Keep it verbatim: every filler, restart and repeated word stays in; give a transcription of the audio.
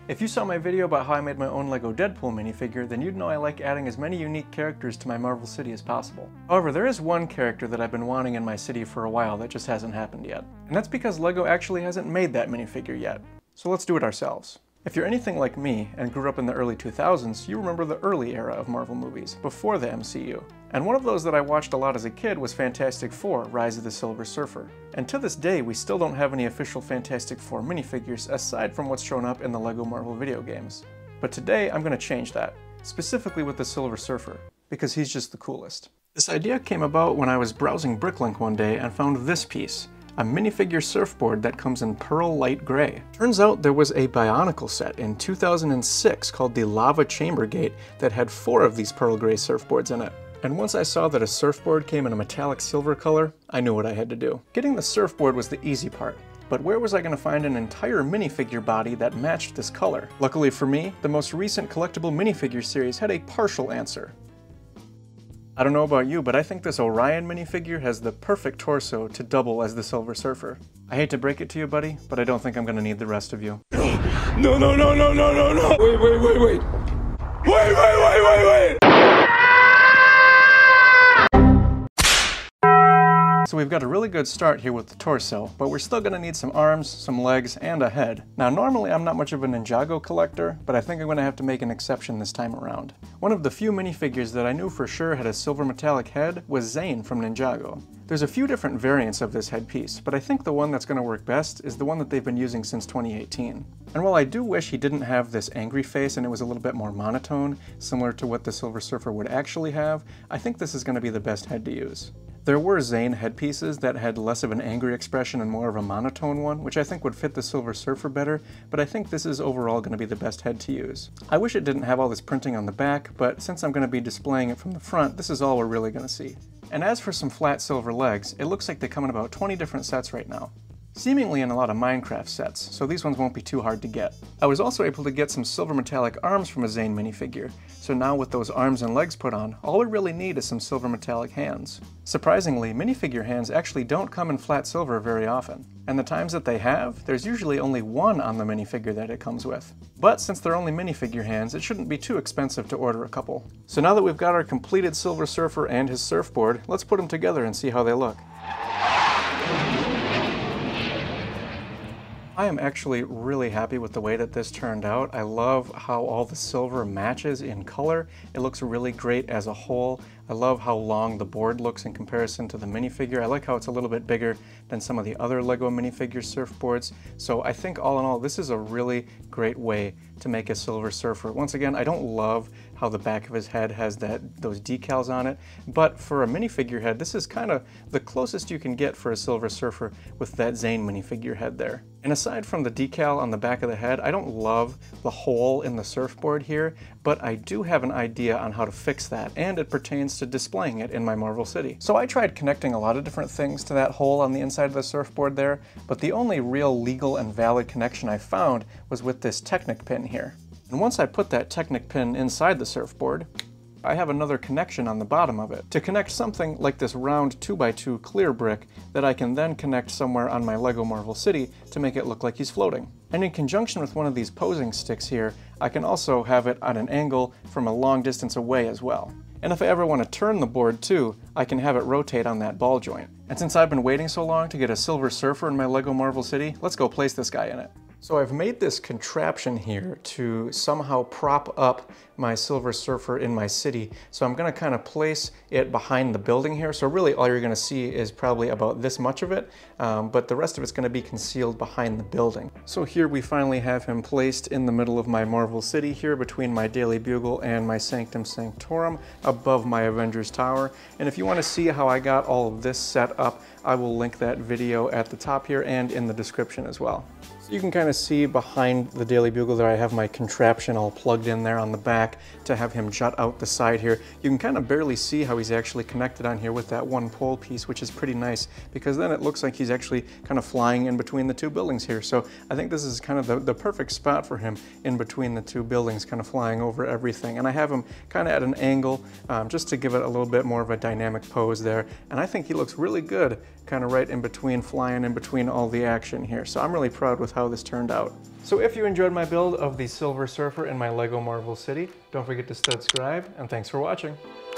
If you saw my video about how I made my own Lego Deadpool minifigure, then you'd know I like adding as many unique characters to my Marvel city as possible. However, there is one character that I've been wanting in my city for a while that just hasn't happened yet. And that's because Lego actually hasn't made that minifigure yet. So let's do it ourselves. If you're anything like me and grew up in the early two thousands, you remember the early era of Marvel movies, before the M C U. And one of those that I watched a lot as a kid was Fantastic Four: Rise of the Silver Surfer. And to this day, we still don't have any official Fantastic Four minifigures aside from what's shown up in the Lego Marvel video games. But today, I'm going to change that, specifically with the Silver Surfer, because he's just the coolest. This idea came about when I was browsing Bricklink one day and found this piece. A minifigure surfboard that comes in pearl light gray. Turns out there was a Bionicle set in two thousand six called the Lava Chamber Gate that had four of these pearl gray surfboards in it. And once I saw that a surfboard came in a metallic silver color, I knew what I had to do. Getting the surfboard was the easy part, but where was I going to find an entire minifigure body that matched this color? Luckily for me, the most recent collectible minifigure series had a partial answer. I don't know about you, but I think this Orion minifigure has the perfect torso to double as the Silver Surfer. I hate to break it to you, buddy, but I don't think I'm gonna need the rest of you. No, no, no, no, no, no, no! Wait, wait, wait, wait! Wait, wait, wait, wait, wait! So we've got a really good start here with the torso, but we're still gonna need some arms, some legs, and a head. Now normally I'm not much of a Ninjago collector, but I think I'm gonna have to make an exception this time around. One of the few minifigures that I knew for sure had a silver metallic head was Zane from Ninjago. There's a few different variants of this headpiece, but I think the one that's gonna work best is the one that they've been using since twenty eighteen. And while I do wish he didn't have this angry face and it was a little bit more monotone, similar to what the Silver Surfer would actually have, I think this is gonna be the best head to use. There were Zane headpieces that had less of an angry expression and more of a monotone one, which I think would fit the Silver Surfer better, but I think this is overall going to be the best head to use. I wish it didn't have all this printing on the back, but since I'm going to be displaying it from the front, this is all we're really going to see. And as for some flat silver legs, it looks like they come in about twenty different sets right now. Seemingly in a lot of Minecraft sets, so these ones won't be too hard to get. I was also able to get some silver metallic arms from a Zane minifigure, so now with those arms and legs put on, all we really need is some silver metallic hands. Surprisingly, minifigure hands actually don't come in flat silver very often, and the times that they have, there's usually only one on the minifigure that it comes with. But since they're only minifigure hands, it shouldn't be too expensive to order a couple. So now that we've got our completed Silver Surfer and his surfboard, let's put them together and see how they look. I am actually really happy with the way that this turned out. I love how all the silver matches in color. It looks really great as a whole. I love how long the board looks in comparison to the minifigure. I like how it's a little bit bigger than some of the other Lego minifigure surfboards. So I think all in all, this is a really great way to make a Silver Surfer. Once again, I don't love how the back of his head has that those decals on it, but for a minifigure head, this is kind of the closest you can get for a Silver Surfer with that Zane minifigure head there. And aside from the decal on the back of the head, I don't love the hole in the surfboard here, but I do have an idea on how to fix that, and it pertains to displaying it in my Marvel city. So I tried connecting a lot of different things to that hole on the inside of the surfboard there, but the only real legal and valid connection I found was with this Technic pin here. And once I put that Technic pin inside the surfboard, I have another connection on the bottom of it to connect something like this round two by two clear brick that I can then connect somewhere on my Lego Marvel city to make it look like he's floating. And in conjunction with one of these posing sticks here, I can also have it at an angle from a long distance away as well. And if I ever want to turn the board too, I can have it rotate on that ball joint. And since I've been waiting so long to get a Silver Surfer in my Lego Marvel city, let's go place this guy in it. So I've made this contraption here to somehow prop up my Silver Surfer in my city. So I'm gonna kind of place it behind the building here. So really all you're gonna see is probably about this much of it, um, but the rest of it's gonna be concealed behind the building. So here we finally have him placed in the middle of my Marvel city here between my Daily Bugle and my Sanctum Sanctorum above my Avengers Tower. And if you wanna see how I got all of this set up, I will link that video at the top here and in the description as well. So you can kind of see behind the Daily Bugle there, I have my contraption all plugged in there on the back to have him jut out the side here. You can kind of barely see how he's actually connected on here with that one pole piece, which is pretty nice because then it looks like he's actually kind of flying in between the two buildings here. So I think this is kind of the, the perfect spot for him in between the two buildings, kind of flying over everything. And I have him kind of at an angle um, just to give it a little bit more of a dynamic pose there. And I think he looks really good kind of right in between, flying in between all the action here. So I'm really proud with how this turned out. So if you enjoyed my build of the Silver Surfer in my LEGO Marvel City, don't forget to subscribe, and thanks for watching.